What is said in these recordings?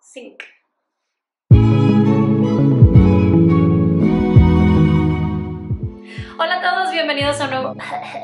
Sync. Hola a todos, bienvenidos a un nuevo...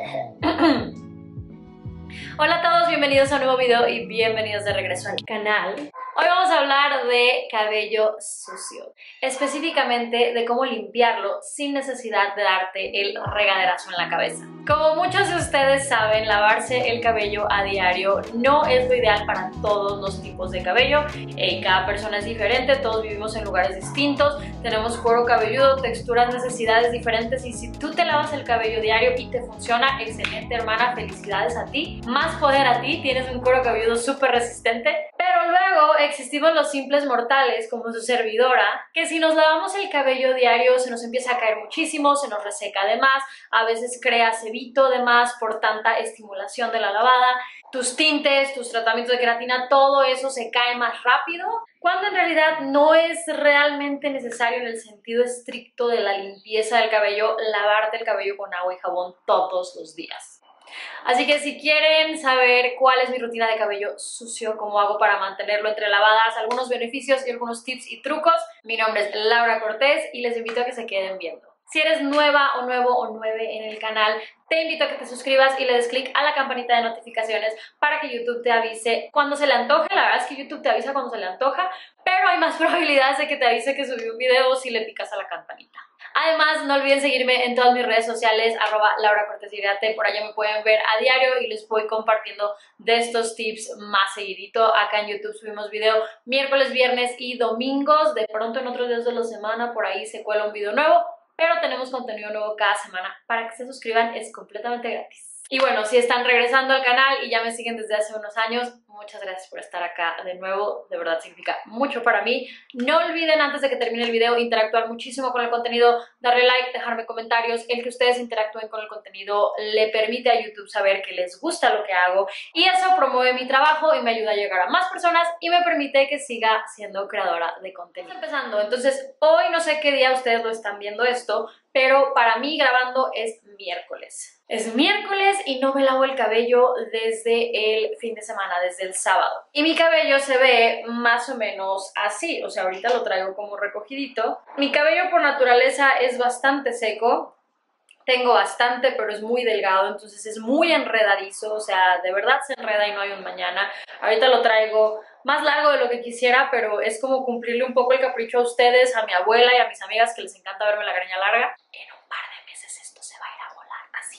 Hola a todos, bienvenidos a un nuevo video y bienvenidos de regreso al canal. Hoy vamos a hablar de cabello sucio, específicamente de cómo limpiarlo sin necesidad de darte el regaderazo en la cabeza. Como muchos de ustedes saben, lavarse el cabello a diario no es lo ideal para todos los tipos de cabello. Cada persona es diferente, todos vivimos en lugares distintos, tenemos cuero cabelludo, texturas, necesidades diferentes, y si tú te lavas el cabello diario y te funciona, excelente hermana, felicidades a ti, más poder a ti, tienes un cuero cabelludo súper resistente. Pero luego existimos los simples mortales como su servidora, que si nos lavamos el cabello diario se nos empieza a caer muchísimo, se nos reseca de más, a veces crea sebito de más por tanta estimulación de la lavada, tus tintes, tus tratamientos de queratina, todo eso se cae más rápido, cuando en realidad no es realmente necesario en el sentido estricto de la limpieza del cabello, lavarte el cabello con agua y jabón todos los días. Así que si quieren saber cuál es mi rutina de cabello sucio, cómo hago para mantenerlo entre lavadas, algunos beneficios y algunos tips y trucos, mi nombre es Laura Cortés y les invito a que se queden viendo. Si eres nueva o nuevo o nueve en el canal, te invito a que te suscribas y le des clic a la campanita de notificaciones para que YouTube te avise cuando se le antoje. La verdad es que YouTube te avisa cuando se le antoja, pero hay más probabilidades de que te avise que subí un video si le picas a la campanita. Además, no olviden seguirme en todas mis redes sociales, @LauraCortesYVate, por allá me pueden ver a diario y les voy compartiendo de estos tips más seguidito. Acá en YouTube subimos video miércoles, viernes y domingos, de pronto en otros días de la semana por ahí se cuela un video nuevo, pero tenemos contenido nuevo cada semana. Para que se suscriban es completamente gratis. Y bueno, si están regresando al canal y ya me siguen desde hace unos años, muchas gracias por estar acá de nuevo, de verdad significa mucho para mí. No olviden antes de que termine el video interactuar muchísimo con el contenido, darle like, dejarme comentarios. El que ustedes interactúen con el contenido le permite a YouTube saber que les gusta lo que hago y eso promueve mi trabajo y me ayuda a llegar a más personas y me permite que siga siendo creadora de contenido. Empezando, entonces hoy no sé qué día ustedes lo están viendo esto, pero para mí grabando es miércoles. Es miércoles y no me lavo el cabello desde el fin de semana, desde el sábado. Y mi cabello se ve más o menos así, o sea, ahorita lo traigo como recogidito. Mi cabello por naturaleza es bastante seco. Tengo bastante, pero es muy delgado, entonces es muy enredadizo, o sea, de verdad se enreda y no hay un mañana. Ahorita lo traigo más largo de lo que quisiera, pero es como cumplirle un poco el capricho a ustedes, a mi abuela y a mis amigas que les encanta verme la greña larga. En un par de meses esto se va a ir a volar así.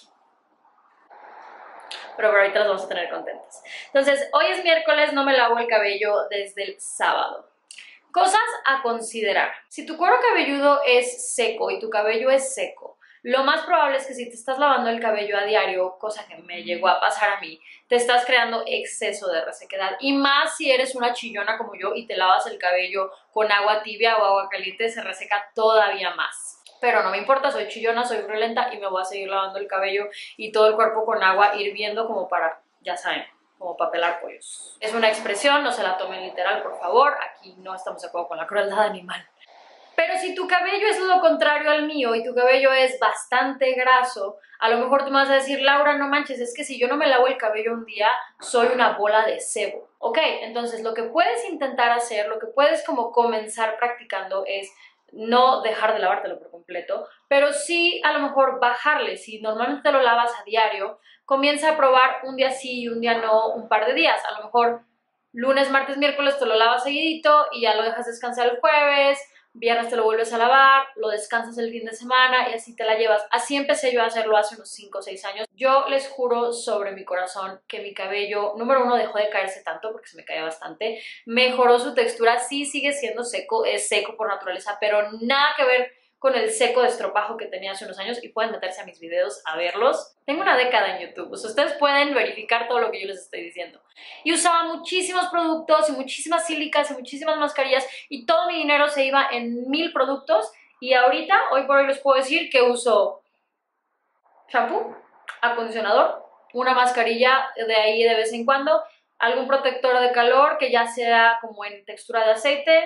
Pero por ahorita los vamos a tener contentos. Entonces, hoy es miércoles, no me lavo el cabello desde el sábado. Cosas a considerar. Si tu cuero cabelludo es seco y tu cabello es seco, lo más probable es que si te estás lavando el cabello a diario, cosa que me llegó a pasar a mí, te estás creando exceso de resequedad. Y más si eres una chillona como yo y te lavas el cabello con agua tibia o agua caliente, se reseca todavía más. Pero no me importa, soy chillona, soy friolenta y me voy a seguir lavando el cabello y todo el cuerpo con agua hirviendo como para, ya saben, como para pelar pollos. Es una expresión, no se la tomen literal, por favor. Aquí no estamos de acuerdo con la crueldad animal. Pero si tu cabello es lo contrario al mío y tu cabello es bastante graso, a lo mejor tú me vas a decir, Laura, no manches, es que si yo no me lavo el cabello un día, soy una bola de sebo. Ok, entonces lo que puedes intentar hacer, lo que puedes como comenzar practicando es no dejar de lavártelo por completo, pero sí a lo mejor bajarle. Si normalmente te lo lavas a diario, comienza a probar un día sí y un día no, un par de días. A lo mejor lunes, martes, miércoles te lo lavas seguidito y ya lo dejas descansar el jueves, viernes te lo vuelves a lavar, lo descansas el fin de semana y así te la llevas. Así empecé yo a hacerlo hace unos 5 o 6 años. Yo les juro sobre mi corazón que mi cabello, número uno, dejó de caerse tanto porque se me caía bastante, mejoró su textura, sí sigue siendo seco, es seco por naturaleza, pero nada que ver con el seco de estropajo que tenía hace unos años y pueden meterse a mis videos a verlos. Tengo una década en YouTube, o sea, ustedes pueden verificar todo lo que yo les estoy diciendo. Y usaba muchísimos productos y muchísimas sílicas y muchísimas mascarillas y todo mi dinero se iba en 1000 productos y ahorita, hoy por hoy les puedo decir que uso shampoo, acondicionador, una mascarilla de ahí de vez en cuando, algún protector de calor que ya sea como en textura de aceite,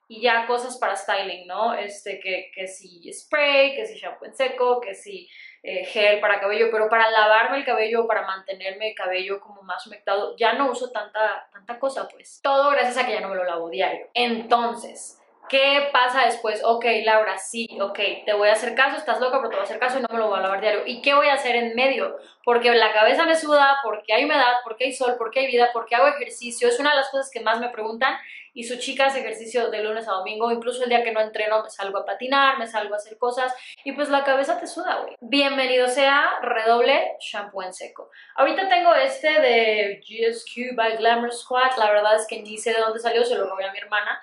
y ya cosas para styling, ¿no? Que si spray, que si shampoo en seco, que si gel para cabello, pero para lavarme el cabello, para mantenerme el cabello como más humectado, ya no uso tanta cosa, pues. Todo gracias a que ya no me lo lavo diario. Entonces, ¿qué pasa después? Ok, Laura, sí, ok, te voy a hacer caso, estás loca, pero te voy a hacer caso y no me lo voy a lavar diario. ¿Y qué voy a hacer en medio? Porque la cabeza me suda, porque hay humedad, porque hay sol, porque hay vida, porque hago ejercicio. Es una de las cosas que más me preguntan. Y su chica hace ejercicio de lunes a domingo, incluso el día que no entreno me salgo a patinar, me salgo a hacer cosas y pues la cabeza te suda, güey. Bienvenido sea Redoble shampoo en seco. Ahorita tengo este de GSQ by Glamour Squad, la verdad es que ni sé de dónde salió, se lo robé a mi hermana.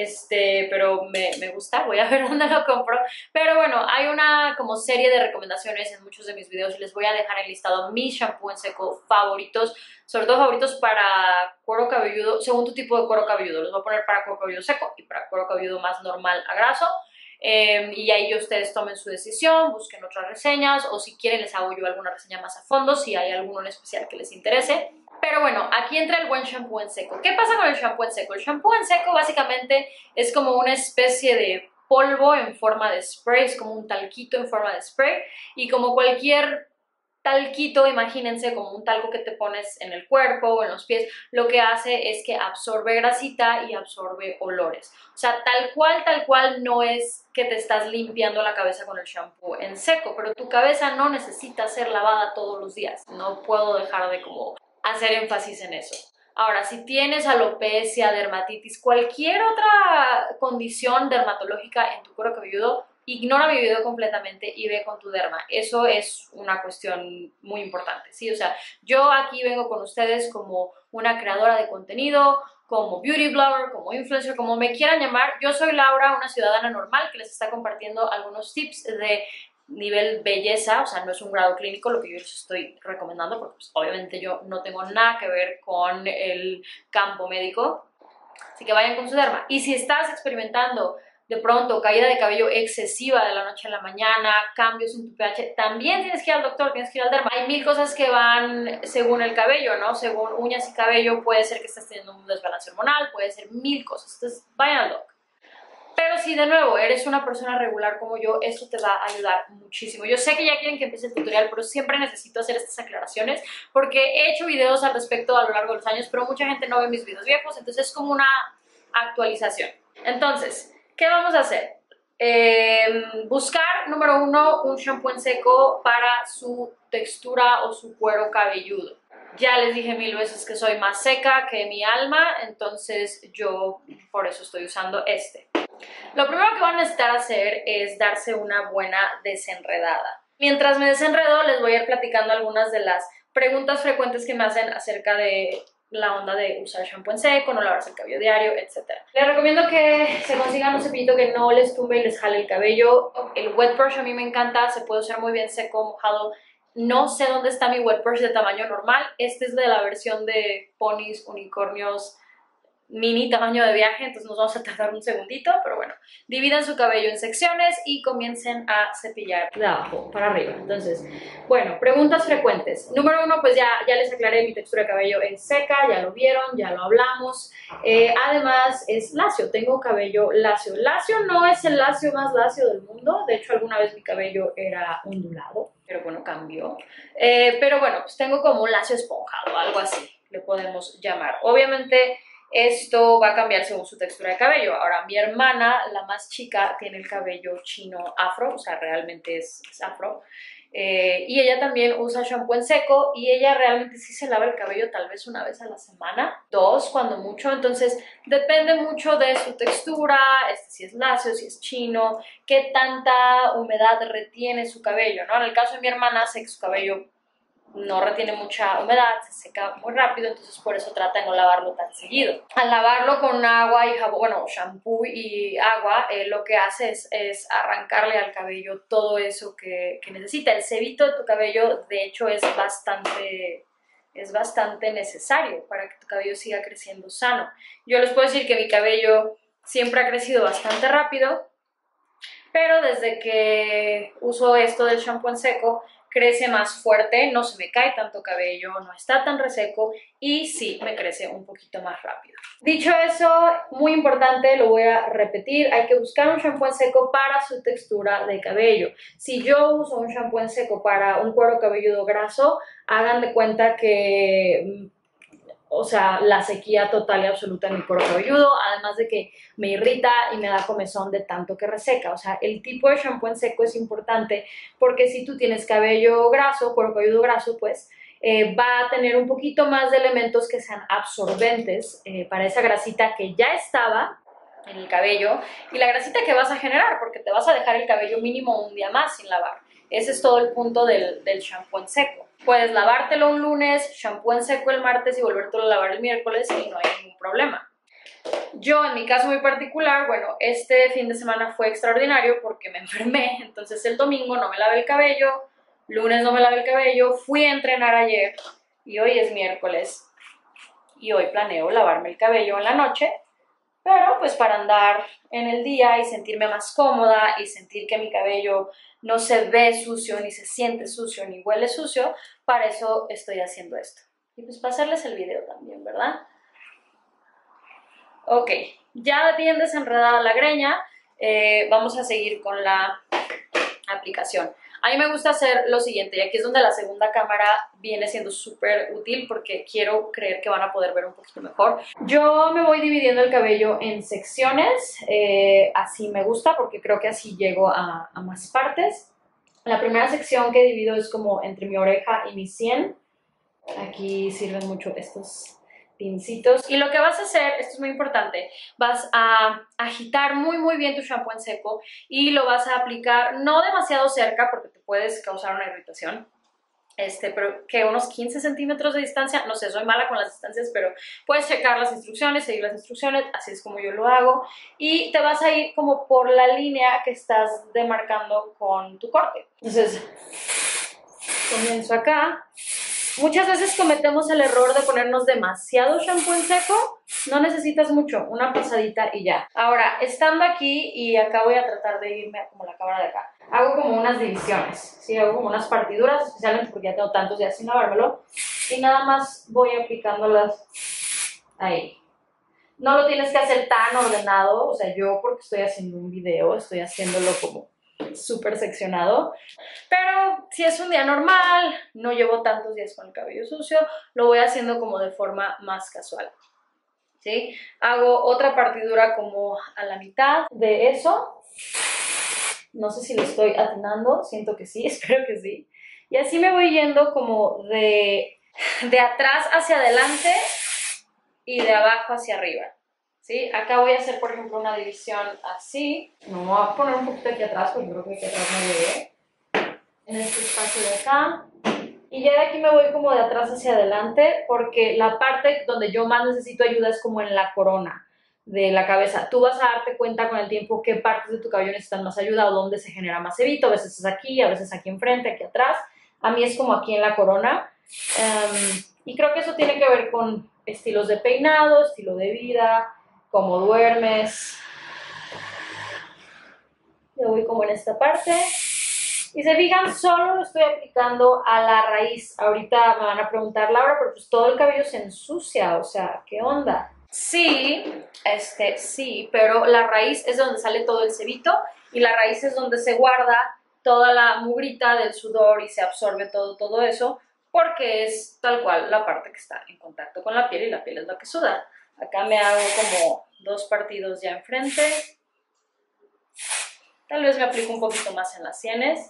Pero me gusta, voy a ver dónde lo compro. Pero bueno, hay una como serie de recomendaciones en muchos de mis videos y les voy a dejar enlistado mis shampoo en seco favoritos, sobre todo favoritos para cuero cabelludo, según tu tipo de cuero cabelludo. Los voy a poner para cuero cabelludo seco y para cuero cabelludo más normal a graso. Y ahí ustedes tomen su decisión, busquen otras reseñas o si quieren les hago yo alguna reseña más a fondo si hay alguno en especial que les interese. Pero bueno, aquí entra el buen shampoo en seco. ¿Qué pasa con el shampoo en seco? El shampoo en seco básicamente es como una especie de polvo en forma de spray, es como un talquito en forma de spray y como cualquier talquito, imagínense como un talco que te pones en el cuerpo o en los pies, lo que hace es que absorbe grasita y absorbe olores. O sea, tal cual no es que te estás limpiando la cabeza con el shampoo en seco, pero tu cabeza no necesita ser lavada todos los días. No puedo dejar de como hacer énfasis en eso. Ahora, si tienes alopecia, dermatitis, cualquier otra condición dermatológica en tu cuero cabelludo, ignora mi video completamente y ve con tu derma. Eso es una cuestión muy importante, ¿sí? O sea, yo aquí vengo con ustedes como una creadora de contenido, como beauty blogger, como influencer, como me quieran llamar. Yo soy Laura, una ciudadana normal que les está compartiendo algunos tips de nivel belleza, o sea, no es un grado clínico lo que yo les estoy recomendando, porque pues, obviamente yo no tengo nada que ver con el campo médico, así que vayan con su derma. Y si estás experimentando de pronto caída de cabello excesiva de la noche a la mañana, cambios en tu pH, también tienes que ir al doctor, tienes que ir al derma. Hay mil cosas que van según el cabello, ¿no? Según uñas y cabello, puede ser que estés teniendo un desbalance hormonal, puede ser mil cosas, entonces vayan al doctor. Pero si de nuevo eres una persona regular como yo, esto te va a ayudar muchísimo. Yo sé que ya quieren que empiece el tutorial, pero siempre necesito hacer estas aclaraciones porque he hecho videos al respecto a lo largo de los años, pero mucha gente no ve mis videos viejos, entonces es como una actualización. Entonces, ¿qué vamos a hacer? Buscar, número uno, un shampoo en seco para su textura o su cuero cabelludo. Ya les dije mil veces que soy más seca que mi alma, entonces yo por eso estoy usando este. Lo primero que van a necesitar hacer es darse una buena desenredada. Mientras me desenredo, les voy a ir platicando algunas de las preguntas frecuentes que me hacen acerca de la onda de usar shampoo en seco, no lavarse el cabello diario, etc. Les recomiendo que se consigan un cepillito que no les tumbe y les jale el cabello. El wet brush a mí me encanta, se puede usar muy bien seco, mojado. No sé dónde está mi wet brush de tamaño normal. Este es de la versión de ponis, unicornios, mini tamaño de viaje, entonces nos vamos a tardar un segundito, pero bueno, dividan su cabello en secciones y comiencen a cepillar de abajo para arriba. Entonces, bueno, preguntas frecuentes. Número uno, pues ya les aclaré, mi textura de cabello es seca, ya lo vieron, ya lo hablamos. Además, es lacio, tengo cabello lacio. Lacio no es el lacio más lacio del mundo, de hecho alguna vez mi cabello era ondulado, pero bueno, cambió. Pero bueno, pues tengo como un lacio esponjado, algo así le podemos llamar. Obviamente, esto va a cambiar según su textura de cabello. Ahora, mi hermana, la más chica, tiene el cabello chino afro, o sea, realmente es afro. Y ella también usa shampoo en seco y ella realmente sí se lava el cabello tal vez una vez a la semana, dos cuando mucho, entonces depende mucho de su textura, si es lacio, si es chino, qué tanta humedad retiene su cabello, ¿no? En el caso de mi hermana, sé que su cabello no retiene mucha humedad, se seca muy rápido, entonces por eso trata de no lavarlo tan seguido. Al lavarlo con agua y jabón, bueno, shampoo y agua, lo que hace es arrancarle al cabello todo eso que necesita. El cebito de tu cabello, de hecho, es bastante necesario para que tu cabello siga creciendo sano. Yo les puedo decir que mi cabello siempre ha crecido bastante rápido, pero desde que uso esto del shampoo en seco, crece más fuerte, no se me cae tanto cabello, no está tan reseco y sí me crece un poquito más rápido. Dicho eso, muy importante, lo voy a repetir, hay que buscar un shampoo en seco para su textura de cabello. Si yo uso un shampoo en seco para un cuero cabelludo graso, hagan de cuenta que o sea, la sequía total y absoluta en mi cuero cabelludo, además de que me irrita y me da comezón de tanto que reseca. O sea, el tipo de shampoo en seco es importante porque si tú tienes cabello graso, cuero cabelludo graso, pues va a tener un poquito más de elementos que sean absorbentes para esa grasita que ya estaba en el cabello y la grasita que vas a generar porque te vas a dejar el cabello mínimo un día más sin lavar. Ese es todo el punto del shampoo en seco. Puedes lavártelo un lunes, shampoo en seco el martes y volvértelo a lavar el miércoles y no hay ningún problema. Yo, en mi caso muy particular, bueno, este fin de semana fue extraordinario porque me enfermé, entonces el domingo no me lavé el cabello, lunes no me lavé el cabello, fui a entrenar ayer y hoy es miércoles y hoy planeo lavarme el cabello en la noche, pero pues para andar en el día y sentirme más cómoda y sentir que mi cabello no se ve sucio, ni se siente sucio, ni huele sucio, para eso estoy haciendo esto. Y pues para hacerles el video también, ¿verdad? Ok, ya bien desenredada la greña, vamos a seguir con la aplicación. A mí me gusta hacer lo siguiente, y aquí es donde la segunda cámara viene siendo súper útil porque quiero creer que van a poder ver un poquito mejor. Yo me voy dividiendo el cabello en secciones, así me gusta porque creo que así llego a más partes. La primera sección que divido es como entre mi oreja y mi sien. Aquí sirven mucho estos pincitos. Y lo que vas a hacer, esto es muy importante, vas a agitar muy bien tu shampoo en seco y lo vas a aplicar no demasiado cerca porque te puedes causar una irritación. Pero que unos 15 centímetros de distancia, no sé, soy mala con las distancias, pero puedes checar las instrucciones, seguir las instrucciones, así es como yo lo hago, y te vas a ir como por la línea que estás demarcando con tu corte. Entonces, comienzo acá. Muchas veces cometemos el error de ponernos demasiado shampoo en seco, no necesitas mucho, una pasadita y ya. Ahora, estando aquí, y acá voy a tratar de irme como la cámara de acá, hago como unas divisiones, ¿sí? Hago como unas partiduras, especialmente porque ya tengo tantos días sin lavármelo, y nada más voy aplicándolas ahí. No lo tienes que hacer tan ordenado, o sea, yo porque estoy haciendo un video, estoy haciéndolo como súper seccionado, pero si es un día normal, no llevo tantos días con el cabello sucio, lo voy haciendo como de forma más casual, ¿sí? Hago otra partidura como a la mitad de eso, no sé si lo estoy atinando, siento que sí, espero que sí, y así me voy yendo como de atrás hacia adelante y de abajo hacia arriba. ¿Sí? Acá voy a hacer, por ejemplo, una división así. Me voy a poner un poquito aquí atrás porque creo que aquí atrás no llegué. En este espacio de acá. Y ya de aquí me voy como de atrás hacia adelante porque la parte donde yo más necesito ayuda es como en la corona de la cabeza. Tú vas a darte cuenta con el tiempo qué partes de tu cabello necesitan más ayuda o dónde se genera más hebito. A veces es aquí, a veces aquí enfrente, aquí atrás. A mí es como aquí en la corona. Y creo que eso tiene que ver con estilos de peinado, estilo de vida, cómo duermes. Yo voy como en esta parte. Y se fijan, solo lo estoy aplicando a la raíz. Ahorita me van a preguntar, Laura, pero pues todo el cabello se ensucia, o sea, ¿qué onda? Sí, sí, pero la raíz es donde sale todo el sebito y la raíz es donde se guarda toda la mugrita del sudor y se absorbe todo eso porque es tal cual la parte que está en contacto con la piel y la piel es la que suda. Acá me hago como 2 partidos ya enfrente. Tal vez me aplico un poquito más en las sienes.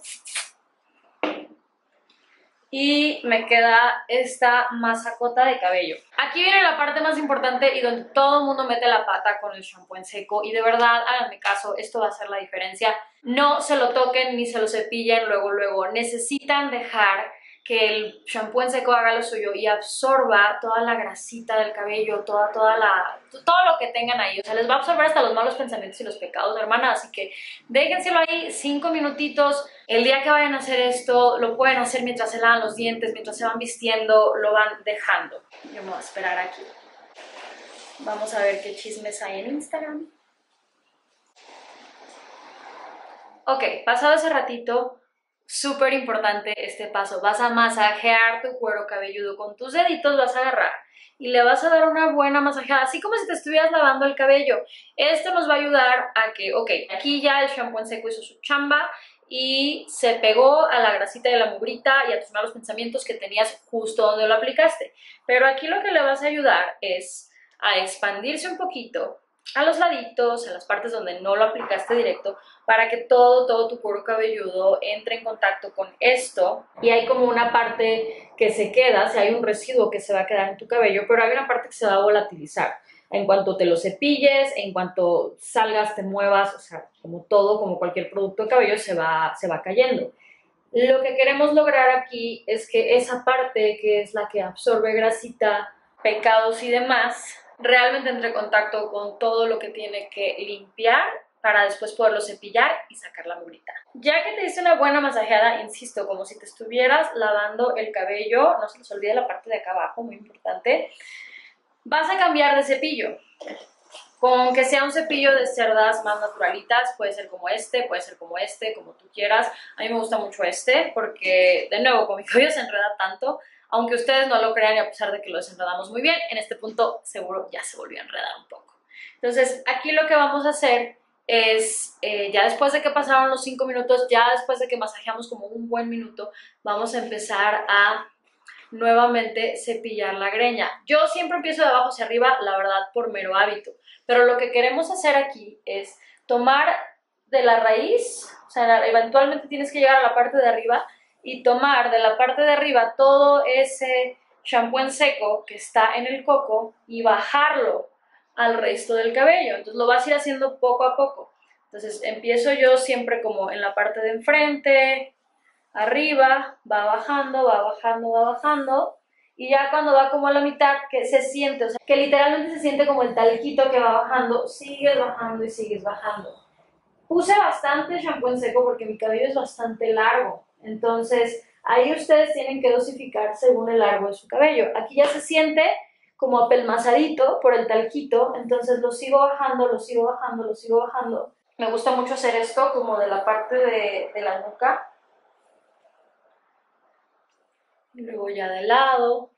Y me queda esta masacota de cabello. Aquí viene la parte más importante y donde todo el mundo mete la pata con el shampoo en seco. Y de verdad, háganme caso, esto va a hacer la diferencia. No se lo toquen ni se lo cepillen luego. Necesitan dejar que el shampoo en seco haga lo suyo y absorba toda la grasita del cabello, todo lo que tengan ahí. O sea, les va a absorber hasta los malos pensamientos y los pecados, hermana. Así que déjenselo ahí 5 minutitos. El día que vayan a hacer esto, lo pueden hacer mientras se lavan los dientes, mientras se van vistiendo, lo van dejando. Yo me voy a esperar aquí. Vamos a ver qué chismes hay en Instagram. Ok, pasado ese ratito, Súper importante este paso. Vas a masajear tu cuero cabelludo con tus deditos, vas a agarrar y le vas a dar una buena masajeada, así como si te estuvieras lavando el cabello. Esto nos va a ayudar a que, ok, aquí ya el shampoo en seco hizo su chamba y se pegó a la grasita de la mugrita y a tus malos pensamientos que tenías justo donde lo aplicaste. Pero aquí lo que le vas a ayudar es a expandirse un poquito a los laditos, a las partes donde no lo aplicaste directo, para que todo tu cuero cabelludo entre en contacto con esto. Y hay como una parte que se queda, si hay un residuo que se va a quedar en tu cabello, pero hay una parte que se va a volatilizar. En cuanto te lo cepilles, en cuanto salgas, te muevas, o sea, como todo, como cualquier producto de cabello, se va cayendo. Lo que queremos lograr aquí es que esa parte, que es la que absorbe grasita, pecados y demás, realmente entre en contacto con todo lo que tiene que limpiar para después poderlo cepillar y sacar la mugrita. Ya que te hice una buena masajeada, insisto, como si te estuvieras lavando el cabello, no se les olvide la parte de acá abajo, muy importante, vas a cambiar de cepillo. Con que sea un cepillo de cerdas más naturalitas, puede ser como este, puede ser como este, como tú quieras. A mí me gusta mucho este porque, de nuevo, con mi cabello se enreda tanto, aunque ustedes no lo crean y a pesar de que lo desenredamos muy bien, en este punto seguro ya se volvió a enredar un poco. Entonces, aquí lo que vamos a hacer es, ya después de que pasaron los 5 minutos, ya después de que masajeamos como un buen minuto, vamos a empezar a nuevamente cepillar la greña. Yo siempre empiezo de abajo hacia arriba, la verdad, por mero hábito. Pero lo que queremos hacer aquí es tomar de la raíz, o sea, eventualmente tienes que llegar a la parte de arriba y tomar de la parte de arriba todo ese shampoo en seco que está en el coco y bajarlo al resto del cabello. Entonces lo vas a ir haciendo poco a poco. Entonces empiezo yo siempre como en la parte de enfrente, arriba, va bajando, va bajando, va bajando, y ya cuando va como a la mitad, que se siente, o sea, que literalmente se siente como el talquito que va bajando, sigues bajando y sigues bajando. Puse bastante shampoo en seco porque mi cabello es bastante largo, entonces ahí ustedes tienen que dosificar según el largo de su cabello. Aquí ya se siente como apelmazadito por el talquito, entonces lo sigo bajando, lo sigo bajando, lo sigo bajando. Me gusta mucho hacer esto como de la parte de la nuca, luego ya de lado,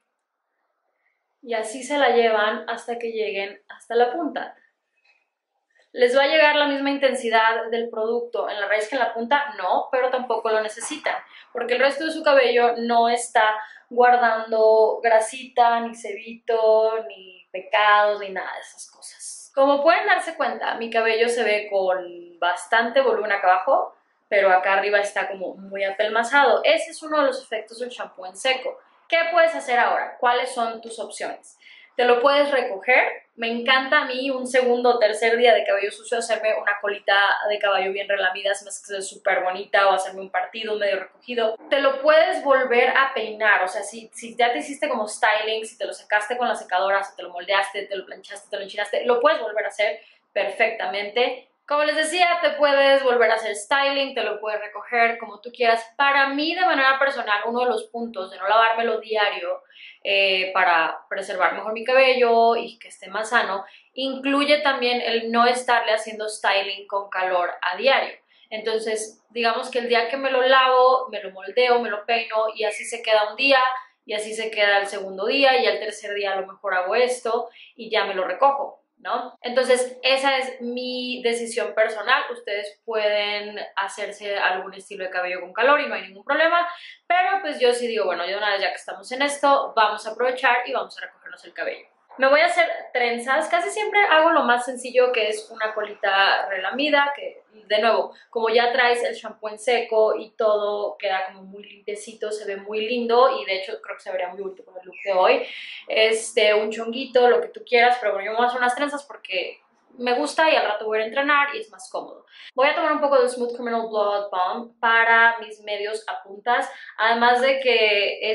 y así se la llevan hasta que lleguen hasta la punta. ¿Les va a llegar la misma intensidad del producto en la raíz que en la punta? No, pero tampoco lo necesitan, porque el resto de su cabello no está guardando grasita, ni sebito, ni pecados, ni nada de esas cosas. Como pueden darse cuenta, mi cabello se ve con bastante volumen acá abajo, pero acá arriba está como muy apelmazado. Ese es uno de los efectos del shampoo en seco. ¿Qué puedes hacer ahora? ¿Cuáles son tus opciones? Te lo puedes recoger. Me encanta a mí un segundo o tercer día de cabello sucio hacerme una colita de caballo bien relamida, se me hace que es súper bonita, o hacerme un partido medio recogido. Te lo puedes volver a peinar, o sea, si ya te hiciste como styling, si te lo secaste con la secadora, si te lo moldeaste, te lo planchaste, te lo enchinaste, lo puedes volver a hacer perfectamente. Como les decía, te puedes volver a hacer styling, te lo puedes recoger como tú quieras. Para mí, de manera personal, uno de los puntos de no lavármelo diario para preservar mejor mi cabello y que esté más sano, incluye también el no estarle haciendo styling con calor a diario. Entonces, digamos que el día que me lo lavo, me lo moldeo, me lo peino y así se queda un día y así se queda el segundo día y al tercer día a lo mejor hago esto y ya me lo recojo, ¿no? Entonces, esa es mi decisión personal. Ustedes pueden hacerse algún estilo de cabello con calor y no hay ningún problema, pero pues yo sí digo, bueno, yo una vez ya que estamos en esto, vamos a aprovechar y vamos a recogernos el cabello. Me voy a hacer trenzas, casi siempre hago lo más sencillo, que es una colita relamida, que de nuevo, como ya traes el shampoo en seco y todo queda como muy limpiecito, se ve muy lindo y de hecho creo que se vería muy bonito con el look de hoy. Un chonguito, lo que tú quieras, pero bueno, yo me voy a hacer unas trenzas porque me gusta y al rato voy a ir a entrenar y es más cómodo. Voy a tomar un poco de Smooth Criminal Blowout Balm para mis medios a puntas, además de que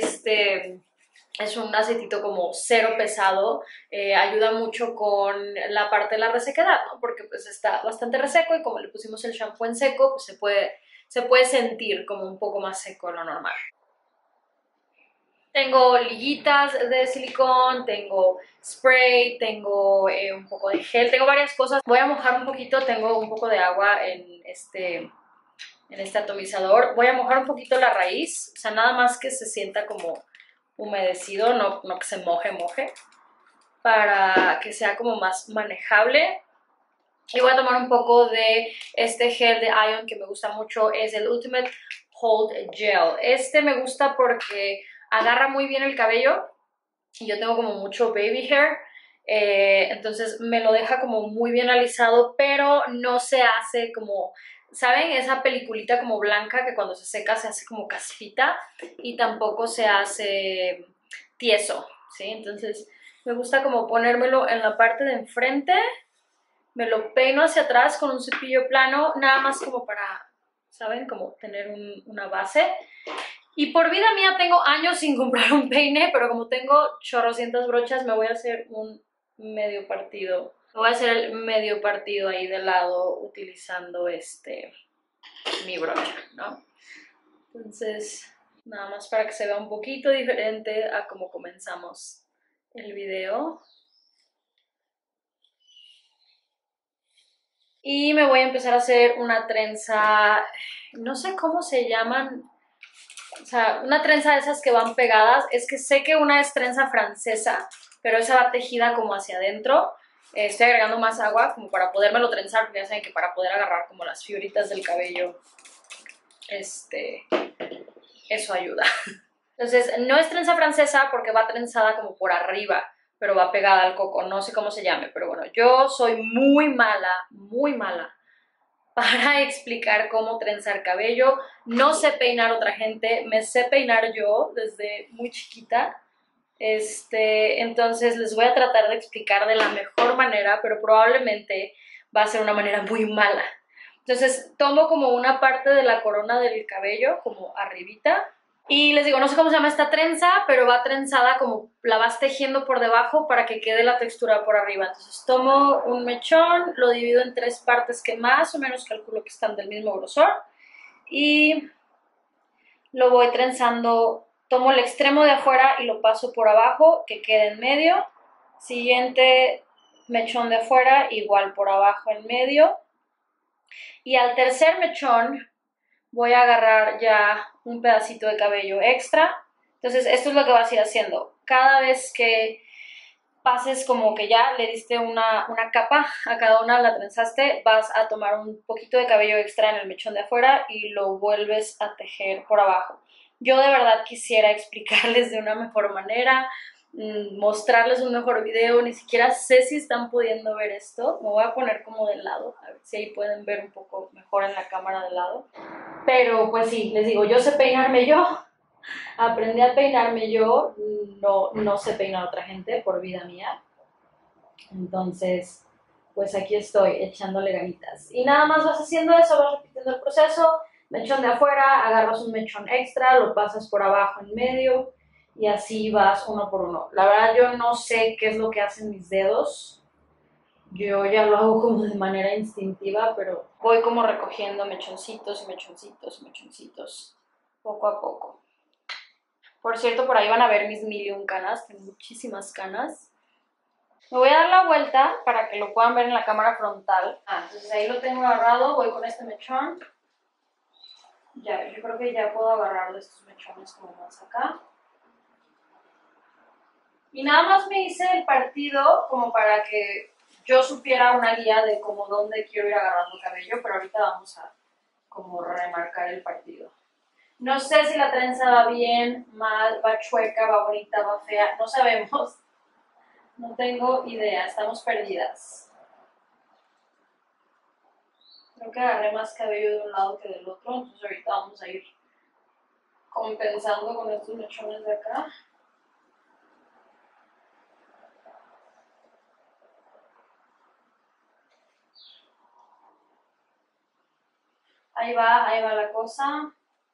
es un aceitito como cero pesado, ayuda mucho con la parte de la resequedad, ¿no? Porque pues está bastante reseco y como le pusimos el shampoo en seco, pues se puede sentir como un poco más seco de lo normal. Tengo liguitas de silicón, tengo spray, tengo un poco de gel, tengo varias cosas. Voy a mojar un poquito, tengo un poco de agua en en este atomizador. Voy a mojar un poquito la raíz, o sea, nada más que se sienta como humedecido, no que se moje, para que sea como más manejable. Y voy a tomar un poco de este gel de Ion que me gusta mucho, es el Ultimate Hold Gel. Este me gusta porque agarra muy bien el cabello y yo tengo como mucho baby hair, entonces me lo deja como muy bien alisado, pero no se hace como, ¿saben? Esa peliculita como blanca que cuando se seca se hace como caspita y tampoco se hace tieso, ¿sí? Entonces me gusta como ponérmelo en la parte de enfrente, me lo peino hacia atrás con un cepillo plano, nada más como para, ¿saben? Como tener una base. Y por vida mía tengo años sin comprar un peine, pero como tengo chorrocientas brochas, me voy a hacer un medio partido. Me voy a hacer el medio partido ahí de lado utilizando mi brocha, ¿no? Entonces, nada más para que se vea un poquito diferente a como comenzamos el video. Y me voy a empezar a hacer una trenza, no sé cómo se llaman, o sea, una trenza de esas que van pegadas. Es que sé que una es trenza francesa, pero esa va tejida como hacia adentro. Estoy agregando más agua como para podérmelo trenzar, porque ya saben que para poder agarrar como las fibritas del cabello, eso ayuda. Entonces, no es trenza francesa porque va trenzada como por arriba, pero va pegada al coco, no sé cómo se llame, pero bueno, yo soy muy mala para explicar cómo trenzar cabello. No sé peinar a otra gente, me sé peinar yo desde muy chiquita. Entonces les voy a tratar de explicar de la mejor manera, pero probablemente va a ser una manera muy mala. Entonces tomo como una parte de la corona del cabello, como arribita, y les digo, no sé cómo se llama esta trenza, pero va trenzada como la vas tejiendo por debajo para que quede la textura por arriba. Entonces tomo un mechón, lo divido en 3 partes que más o menos calculo que están del mismo grosor y lo voy trenzando. Tomo el extremo de afuera y lo paso por abajo, que quede en medio. Siguiente mechón de afuera, igual por abajo en medio. Y al tercer mechón voy a agarrar ya un pedacito de cabello extra. Entonces esto es lo que vas a ir haciendo. Cada vez que pases como que ya le diste una capa a cada una, la trenzaste, vas a tomar un poquito de cabello extra en el mechón de afuera y lo vuelves a tejer por abajo. Yo de verdad quisiera explicarles de una mejor manera, mostrarles un mejor video, ni siquiera sé si están pudiendo ver esto. Me voy a poner como de lado, a ver si ahí pueden ver un poco mejor en la cámara de lado. Pero pues sí, les digo, yo sé peinarme yo, aprendí a peinarme yo, no sé peinar a otra gente por vida mía. Entonces, pues aquí estoy echándole ganitas. Y nada más vas haciendo eso, vas repitiendo el proceso, mechón de afuera, agarras un mechón extra, lo pasas por abajo en medio y así vas uno por uno. La verdad yo no sé qué es lo que hacen mis dedos. Yo ya lo hago como de manera instintiva, pero voy como recogiendo mechoncitos y mechoncitos y mechoncitos, poco a poco. Por cierto, por ahí van a ver mis 1001 canas, tengo muchísimas canas. Me voy a dar la vuelta para que lo puedan ver en la cámara frontal. Entonces ahí lo tengo agarrado, voy con este mechón. Ya, yo creo que ya puedo agarrar de estos mechones como más acá. Y nada más me hice el partido como para que yo supiera una guía de como dónde quiero ir agarrando el cabello, pero ahorita vamos a como remarcar el partido. No sé si la trenza va bien, mal, va chueca, va bonita, va fea, no sabemos. No tengo idea, estamos perdidas. Creo que agarré más cabello de un lado que del otro, entonces ahorita vamos a ir compensando con estos mechones de acá. Ahí va la cosa.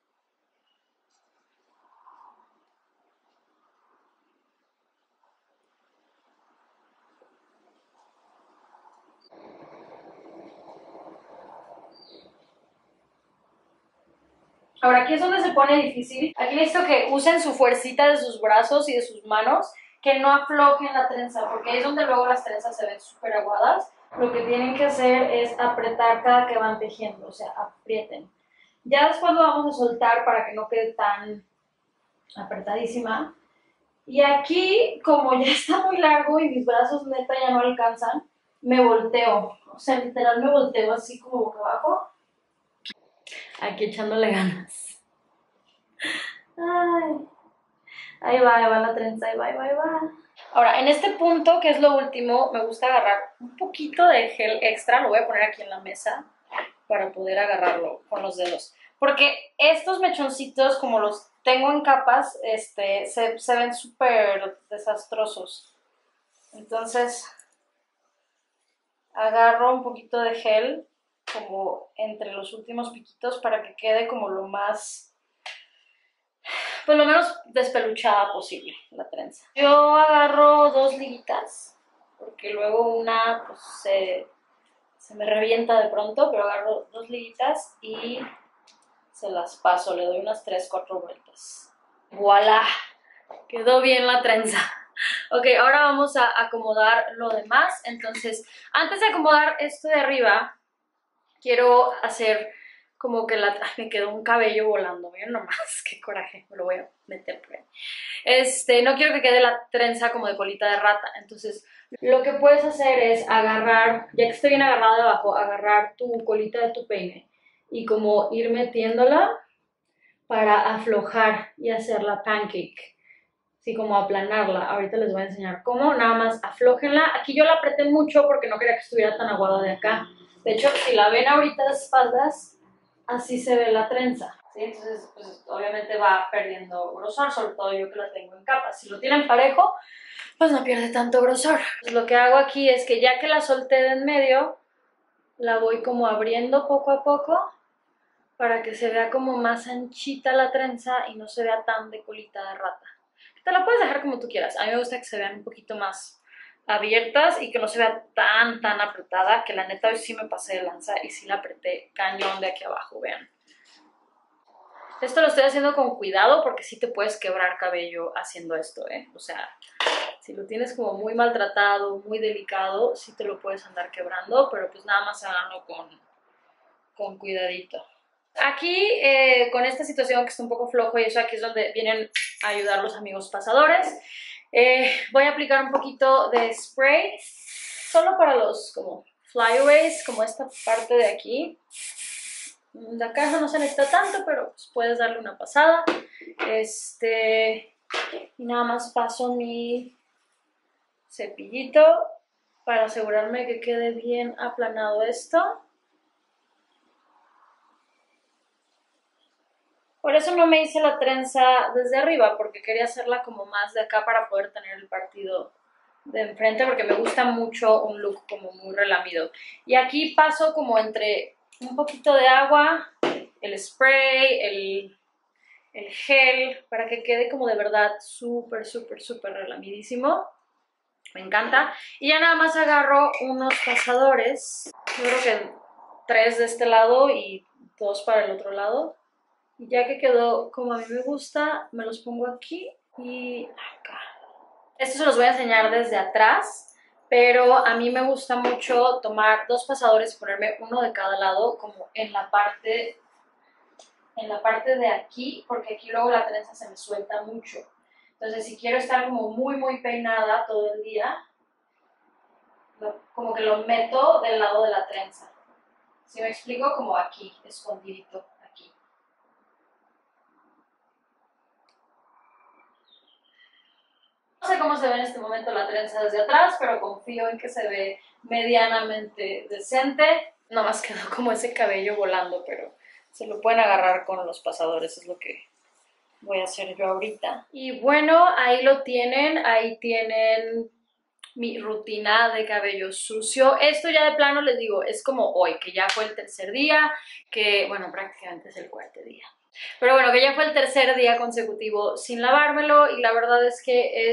Ahora aquí es donde se pone difícil. Aquí necesito que usen su fuercita de sus brazos y de sus manos, que no aflojen la trenza, porque ahí es donde luego las trenzas se ven súper aguadas. Lo que tienen que hacer es apretar cada que van tejiendo, o sea, aprieten. Ya después lo vamos a soltar para que no quede tan apretadísima. Y aquí, como ya está muy largo y mis brazos neta ya no alcanzan, me volteo. O sea, literal me volteo así como boca abajo. Aquí echándole ganas. Ay, ahí va la trenza, ahí va. Ahora, en este punto, que es lo último, me gusta agarrar un poquito de gel extra. Lo voy a poner aquí en la mesa para poder agarrarlo con los dedos. Porque estos mechoncitos, como los tengo en capas, se ven súper desastrosos. Entonces, agarro un poquito de gel como entre los últimos piquitos para que quede como lo más, pues lo menos despeluchada posible la trenza. Yo agarro 2 liguitas, porque luego una pues se me revienta de pronto, pero agarro 2 liguitas y se las paso, le doy unas 3, 4 vueltas. ¡Voilá! Quedó bien la trenza. Ok, ahora vamos a acomodar lo demás. Entonces, antes de acomodar esto de arriba, quiero hacer como que me quedó un cabello volando, ¿bien? Nomás, qué coraje, me lo voy a meter por ahí. No quiero que quede la trenza como de colita de rata. Entonces, lo que puedes hacer es agarrar, ya que esté bien agarrado de abajo, agarrar tu colita de tu peine y como ir metiéndola para aflojar y hacer la pancake. Así como aplanarla. Ahorita les voy a enseñar cómo. Nada más aflójenla. Aquí yo la apreté mucho porque no quería que estuviera tan aguada de acá. De hecho, si la ven ahorita de espaldas, así se ve la trenza. ¿Sí? Entonces, pues obviamente va perdiendo grosor, sobre todo yo que la tengo en capas. Si lo tienen parejo, pues no pierde tanto grosor. Pues lo que hago aquí es que ya que la solté de en medio, la voy como abriendo poco a poco para que se vea como más anchita la trenza y no se vea tan de colita de rata. Te la puedes dejar como tú quieras. A mí me gusta que se vean un poquito más abiertas y que no se vea tan apretada, que la neta hoy sí me pasé de lanza y sí la apreté cañón de aquí abajo, vean. Esto lo estoy haciendo con cuidado porque sí te puedes quebrar cabello haciendo esto, ¿eh? O sea, si lo tienes como muy maltratado, muy delicado, sí te lo puedes andar quebrando, pero pues nada más háganlo con cuidadito. Aquí, con esta situación que está un poco flojo y eso, aquí es donde vienen a ayudar los amigos pasadores. Voy a aplicar un poquito de spray, solo para los como flyaways, como esta parte de aquí. La caja no se necesita tanto, pero pues puedes darle una pasada. Y nada más paso mi cepillito para asegurarme que quede bien aplanado esto. Por eso no me hice la trenza desde arriba, porque quería hacerla como más de acá para poder tener el partido de enfrente, porque me gusta mucho un look como muy relamido. Y aquí paso como entre un poquito de agua, el spray, el gel, para que quede como de verdad súper relamidísimo. Me encanta. Y ya nada más agarro unos pasadores, yo creo que 3 de este lado y 2 para el otro lado. Y ya que quedó como a mí me gusta, me los pongo aquí y acá. Estos se los voy a enseñar desde atrás, pero a mí me gusta mucho tomar 2 pasadores y ponerme uno de cada lado como en la parte de aquí, porque aquí luego la trenza se me suelta mucho. Entonces, si quiero estar como muy peinada todo el día, como que lo meto del lado de la trenza. ¿Sí me explico? Como aquí, escondidito. No sé cómo se ve en este momento la trenza desde atrás, pero confío en que se ve medianamente decente. Nomás quedó como ese cabello volando, pero se lo pueden agarrar con los pasadores, es lo que voy a hacer yo ahorita. Y bueno, ahí lo tienen, ahí tienen mi rutina de cabello sucio. Esto ya de plano les digo, es como hoy, que ya fue el tercer día, que bueno, prácticamente es el cuarto día. Pero bueno, que ya fue el tercer día consecutivo sin lavármelo y la verdad es que es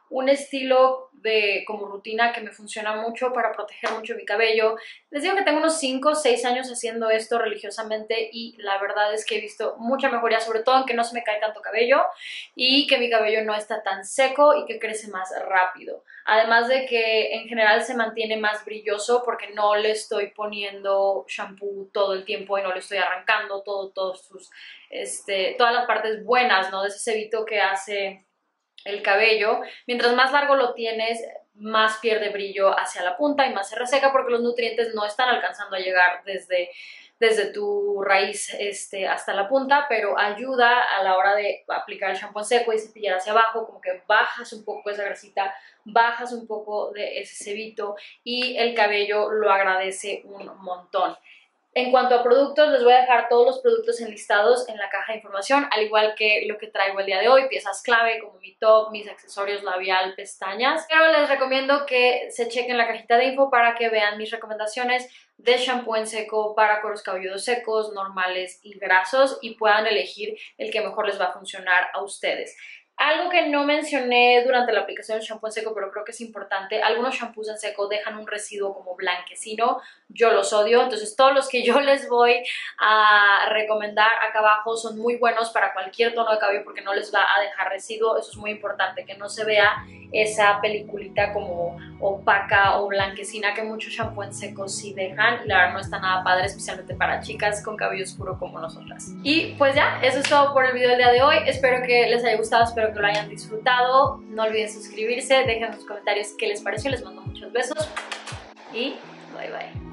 un estilo de como rutina que me funciona mucho para proteger mucho mi cabello. Les digo que tengo unos 5 o 6 años haciendo esto religiosamente y la verdad es que he visto mucha mejoría, sobre todo en que no se me cae tanto cabello y que mi cabello no está tan seco y que crece más rápido. Además de que en general se mantiene más brilloso porque no le estoy poniendo shampoo todo el tiempo y no le estoy arrancando todas las partes buenas, ¿no? De ese cebito que hace el cabello. Mientras más largo lo tienes, más pierde brillo hacia la punta y más se reseca porque los nutrientes no están alcanzando a llegar desde tu raíz hasta la punta, pero ayuda a la hora de aplicar el shampoo en seco y cepillar hacia abajo, como que bajas un poco esa grasita, bajas un poco de ese cebito y el cabello lo agradece un montón. En cuanto a productos, les voy a dejar todos los productos enlistados en la caja de información, al igual que lo que traigo el día de hoy, piezas clave como mi top, mis accesorios, labial, pestañas. Pero les recomiendo que se chequen la cajita de info para que vean mis recomendaciones de shampoo en seco para cueros cabelludos secos, normales y grasos y puedan elegir el que mejor les va a funcionar a ustedes. Algo que no mencioné durante la aplicación del shampoo en seco, pero creo que es importante, algunos shampoos en seco dejan un residuo como blanquecino, yo los odio, entonces todos los que yo les voy a recomendar acá abajo son muy buenos para cualquier tono de cabello porque no les va a dejar residuo, eso es muy importante, que no se vea esa peliculita como opaca o blanquecina que muchos shampoo en seco sí dejan y la verdad no está nada padre, especialmente para chicas con cabello oscuro como nosotras. Y pues ya, eso es todo por el video del día de hoy, espero que les haya gustado, espero que lo hayan disfrutado, no olviden suscribirse, dejen en los comentarios qué les pareció, les mando muchos besos y bye bye.